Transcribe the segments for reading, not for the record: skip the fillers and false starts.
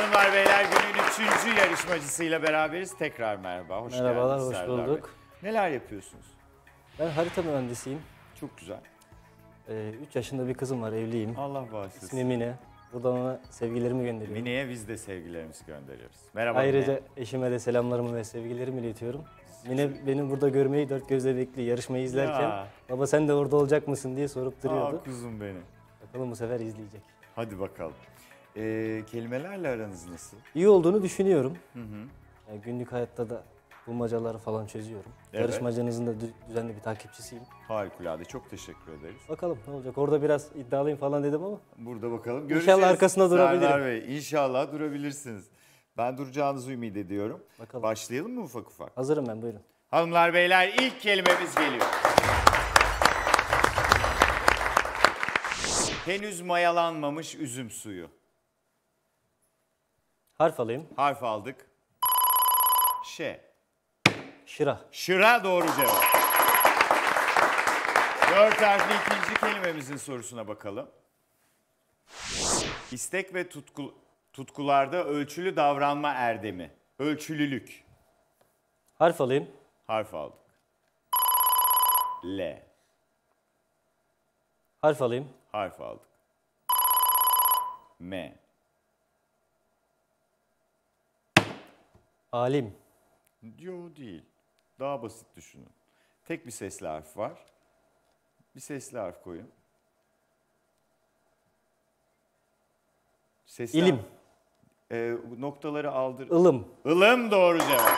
Hanımlar beyler, günün 3. yarışmacısıyla beraberiz. Tekrar merhaba, hoş Merhabalar, geldiniz hoş Serdar bulduk. Bey. Neler yapıyorsunuz? Ben harita mühendisiyim. Çok güzel. 3 yaşında bir kızım var, evliyim. Allah bağışlasın. İsmi Mine. Buradan ona sevgilerimi gönderiyorum. Mine'ye biz de sevgilerimizi gönderiyoruz. Merhaba Ayrıca Mine. eşime de selamlarımı ve sevgilerimi iletiyorum. Mine beni burada görmeyi dört gözle bekliyor. Yarışmayı izlerken Ya. baba sen de orada olacak mısın diye sorup duruyordu. Kuzum benim. Bakalım bu sefer izleyecek. Hadi bakalım. Kelimelerle aranız nasıl? İyi olduğunu düşünüyorum. Hı. Yani günlük hayatta da bulmacaları falan çözüyorum. Evet. Yarışmacınızın da düzenli bir takipçisiyim. Harikulade, çok teşekkür ederiz. Bakalım ne olacak. Orada biraz iddialıyım falan dedim ama. Burada bakalım. İnşallah arkasında durabilirim. Serdar Bey, İnşallah durabilirsiniz. Ben duracağınızı ümit ediyorum. Bakalım. Başlayalım mı ufak ufak? Hazırım ben, buyurun. Hanımlar beyler, ilk kelimemiz geliyor. Henüz mayalanmamış üzüm suyu. Harf alayım. Harf aldık. Şıra. Şıra doğru cevap. 4 harfli ikinci kelimemizin sorusuna bakalım. İstek ve tutkularda ölçülü davranma erdemi. Ölçülülük. Harf alayım. Harf aldık. L. Harf alayım. Harf aldık. M. Alim. Yo değil. Daha basit düşünün. Tek bir sesli harf var. Bir sesli harf koyun. Sesli İlim. Noktaları aldır. Ilım. Ilım doğru cevap.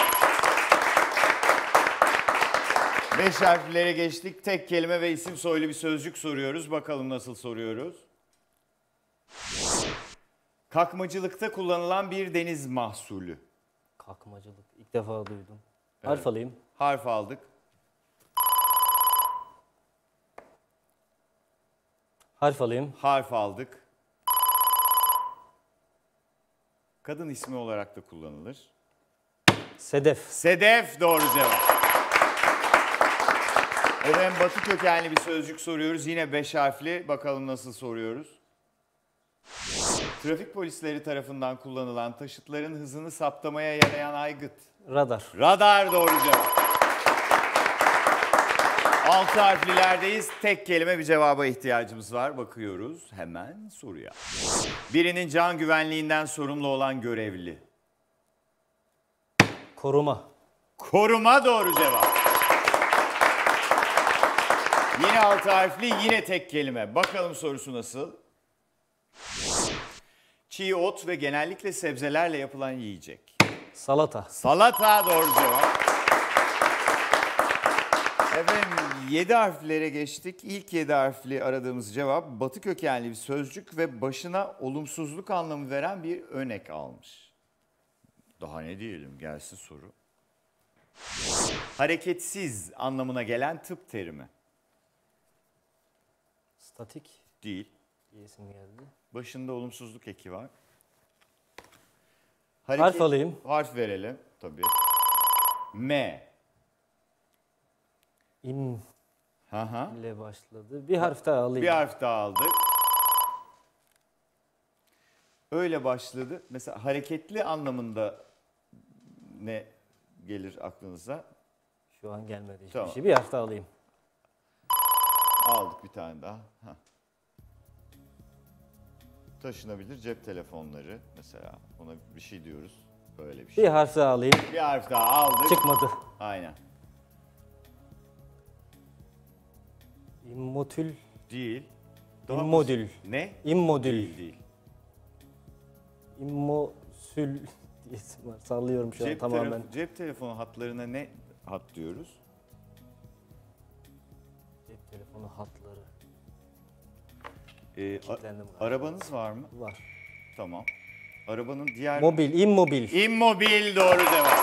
5 harflere geçtik. Tek kelime ve isim soylu bir sözcük soruyoruz. Bakalım nasıl soruyoruz. Kakmacılıkta kullanılan bir deniz mahsulü. Kakmacılık. İlk defa duydum. Evet. Harf alayım. Harf aldık. Harf alayım. Harf aldık. Kadın ismi olarak da kullanılır. Sedef. Sedef doğru cevap. Efendim Batı kökenli bir sözcük soruyoruz. Yine 5 harfli. Bakalım nasıl soruyoruz. Trafik polisleri tarafından kullanılan taşıtların hızını saptamaya yarayan aygıt. Radar. Radar doğru cevap. 6 harflilerdeyiz. Tek kelime bir cevaba ihtiyacımız var. Bakıyoruz hemen soruya. Birinin can güvenliğinden sorumlu olan görevli. Koruma. Koruma doğru cevap. Yine 6 harfli, yine tek kelime. Bakalım sorusu nasıl? Çiğ ot ve genellikle sebzelerle yapılan yiyecek. Salata. Salata doğru cevap. Efendim 7 harflere geçtik. İlk 7 harfli aradığımız cevap Batı kökenli bir sözcük ve başına olumsuzluk anlamı veren bir önek almış. Daha ne diyelim, gelsin soru. Hareketsiz anlamına gelen tıp terimi. Statik. Değil. İyi isim geldi. Başında olumsuzluk eki var. Harf alayım. Harf verelim tabii. M. İm Hı. ile başladı. Bir harf daha alayım. Bir harf daha aldık. Öyle başladı. Mesela hareketli anlamında ne gelir aklınıza? Şu an gelmedi hiçbir Tamam. şey. Bir harf daha alayım. Aldık bir tane daha. Heh. Taşınabilir cep telefonları mesela. Ona bir şey diyoruz. Böyle bir Bir şey. harf daha alayım. Bir harf daha aldık. Çıkmadı. Aynen. İmmotül. Değil. İmmodül. Ne? İmmodül. Değil. İmmosül diye isim var. Sallıyorum şu an tamamen. Cep telefonu hatlarına ne hat diyoruz? Cep telefonu hatları. Ee, Kilitlendim galiba. Arabanız var mı? Var. Tamam. Arabanın diğer... Mobil, immobil. İmmobil doğru cevap.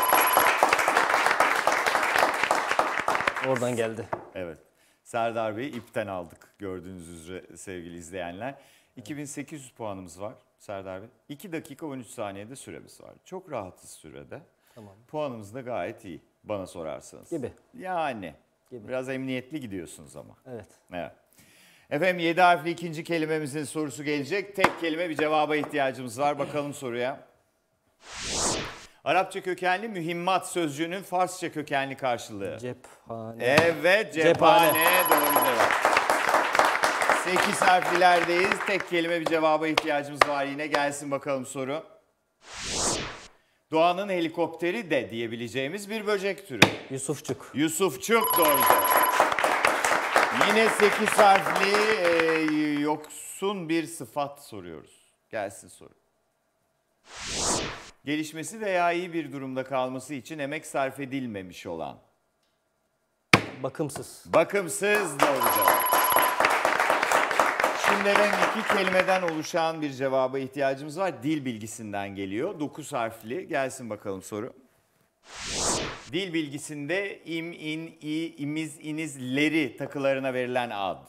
Oradan geldi. Evet. Serdar Bey'i ipten aldık gördüğünüz üzere sevgili izleyenler. 2800 puanımız var Serdar Bey. 2 dakika 13 saniyede süremiz var. Çok rahatız sürede. Tamam. Puanımız da gayet iyi bana sorarsanız. Gibi. Yani. Gibi. Biraz emniyetli gidiyorsunuz ama. Evet. Evet. Efendim 7 harfli ikinci kelimemizin sorusu gelecek. Tek kelime bir cevaba ihtiyacımız var. Bakalım soruya. Arapça kökenli mühimmat sözcüğünün Farsça kökenli karşılığı. Cephane. Evet, cephane. Doğru cevap. 8 harflilerdeyiz. Tek kelime bir cevaba ihtiyacımız var yine. Gelsin bakalım soru. Doğanın helikopteri de diyebileceğimiz bir böcek türü. Yusufçuk. Yusufçuk doğru cevap. Yine 8 harfli yoksun bir sıfat soruyoruz. Gelsin soru. Gelişmesi veya iyi bir durumda kalması için emek sarf edilmemiş olan. Bakımsız. Bakımsız doğru cevap. Şimdi benim 2 kelimeden oluşan bir cevaba ihtiyacımız var. Dil bilgisinden geliyor. 9 harfli. Gelsin bakalım soru. Dil bilgisinde im, in, i, imiz, inizleri takılarına verilen ad.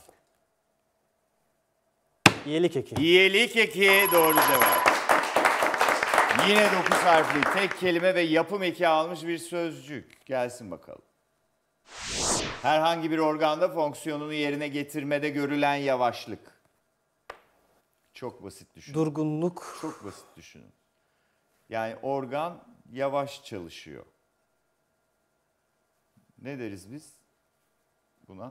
İyilik eki. İyilik eki doğru cevap. Yine 9 harfli tek kelime ve yapım eki almış bir sözcük. Gelsin bakalım. Herhangi bir organda fonksiyonunu yerine getirmede görülen yavaşlık. Çok basit düşünün. Durgunluk. Çok basit düşünün. Yani organ yavaş çalışıyor. Ne deriz biz buna?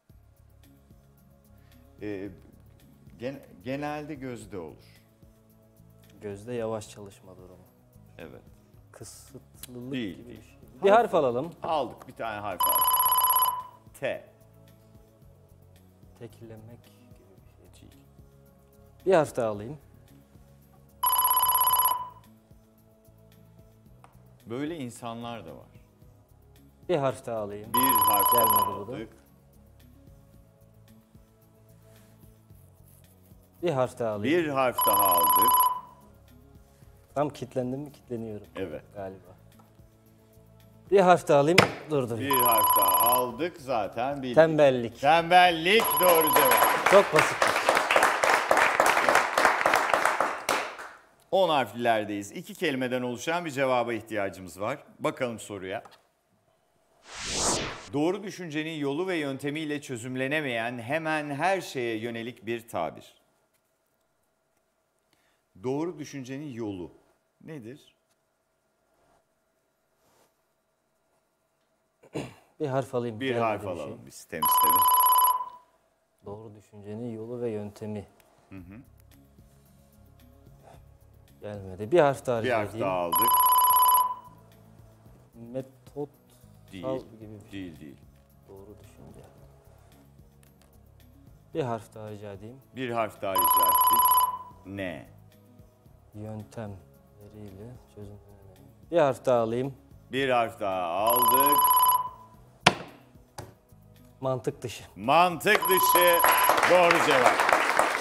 Genelde gözde olur. Gözde yavaş çalışma durumu. Evet. Kısıtlılık Değil, gibi değil. bir şey. Bir harf alalım. Aldık bir tane harf aldık. T. Teklemek gibi bir şey değil. Bir harf daha alayım. Böyle insanlar da var. Bir harf daha alayım. Bir harf Gelmedi daha bu da. aldık. Bir harf daha alayım. Bir harf daha aldık. Tam kilitlendim mi? Kilitleniyorum Evet. galiba. Bir harf daha alayım. Dur. Bir harf daha aldık zaten bildik. Tembellik. Tembellik doğru cevap. Çok basit. 10 harflilerdeyiz. 2 kelimeden oluşan bir cevaba ihtiyacımız var. Bakalım soruya. Doğru düşüncenin yolu ve yöntemiyle çözümlenemeyen hemen her şeye yönelik bir tabir. Doğru düşüncenin yolu nedir? Bir harf alayım. Bir Gelmedi harf bir şey. alalım biz temiz temiz. Doğru düşüncenin yolu ve yöntemi. Gelmedi. Bir harf daha Bir rica harf edeyim. daha aldık. Metot Değil. gibi bir şey. Değil. Doğru düşünce. Bir harf daha rica edeyim. Bir harf daha rica ettik. Ne? Yöntemleriyle çözümlenemeyen. Bir harf daha alayım. Bir harf daha aldık. Mantık dışı. Mantık dışı doğru cevap.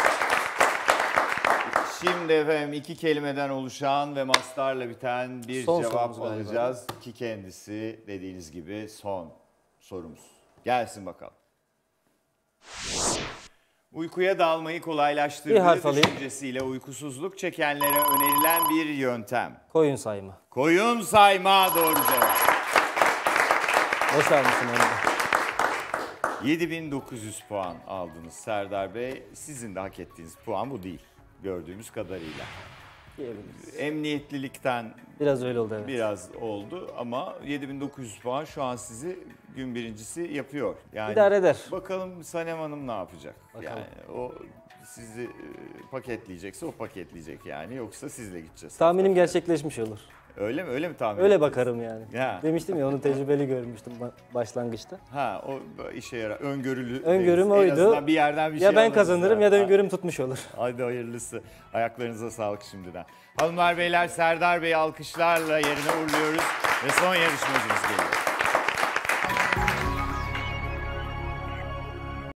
Şimdi efendim 2 kelimeden oluşan ve mastarla biten bir Son cevap sorumuz galiba. alacağız. Ki kendisi dediğiniz gibi son sorumuz. Gelsin bakalım. Uykuya dalmayı Bir kolaylaştırdığı harf alayım. düşüncesiyle uykusuzluk çekenlere önerilen bir yöntem. Koyun sayma. Koyun sayma doğru cevap. Boşalmışsın onu da. 7900 puan aldınız Serdar Bey. Sizin de hak ettiğiniz puan bu değil gördüğümüz kadarıyla. Diyebiliriz. Emniyetlilikten Biraz öyle oldu evet. biraz oldu ama 7900 puan şu an sizi gün birincisi yapıyor. Yani İdare eder. bakalım Sanem Hanım ne yapacak? Bakalım. Yani o sizi paketleyecekse o paketleyecek yani yoksa sizle gideceğiz. Tahminim gerçekleşmiş olur. Öyle mi? Öyle mi tahmin Öyle ettiniz? bakarım yani. Ya. Demiştim ya onu tecrübeli görmüştüm başlangıçta. Ha o işe yarar. Öngörülü. Öngörüm deriz. En oydu. azından bir yerden bir Ya şey ben alırız kazanırım ya. ya da öngörüm tutmuş olur. Hadi hayırlısı. Ayaklarınıza sağlık şimdiden. Hanımlar beyler Serdar Bey'i alkışlarla yerine uğurluyoruz ve son yarışmacımız geliyor.